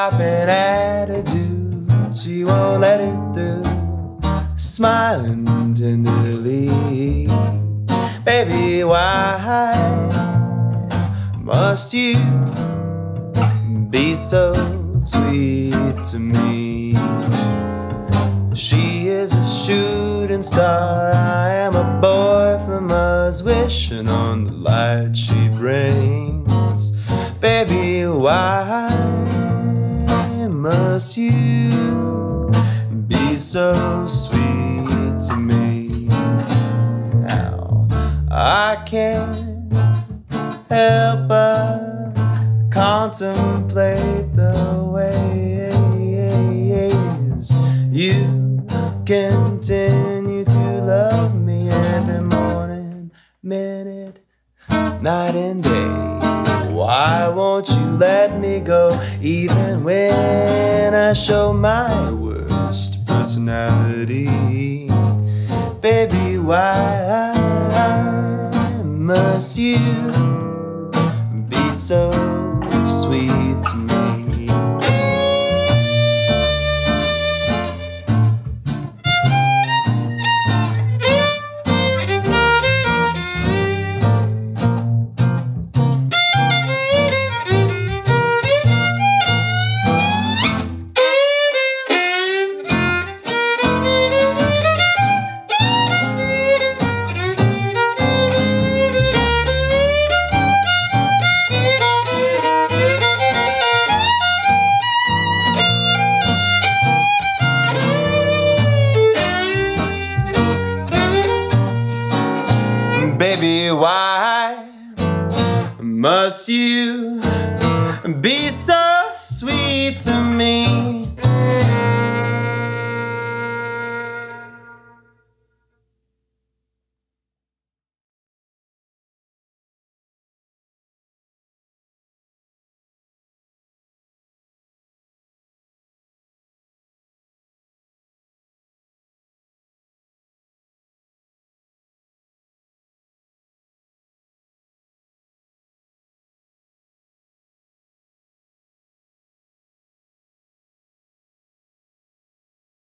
dropping attitude, she won't let it through, smiling tenderly. Baby, why must you be so sweet to me? She is a shooting star, I am a boy from Mars, wishing on the light she brings. Baby, why must you be so sweet to me? Now, I can't help but contemplate the ways you continue to love me every morning, minute, night and day. Why won't you let me go even when I show my worst personality? Baby, why must you be so sweet to me? Baby, why must you be so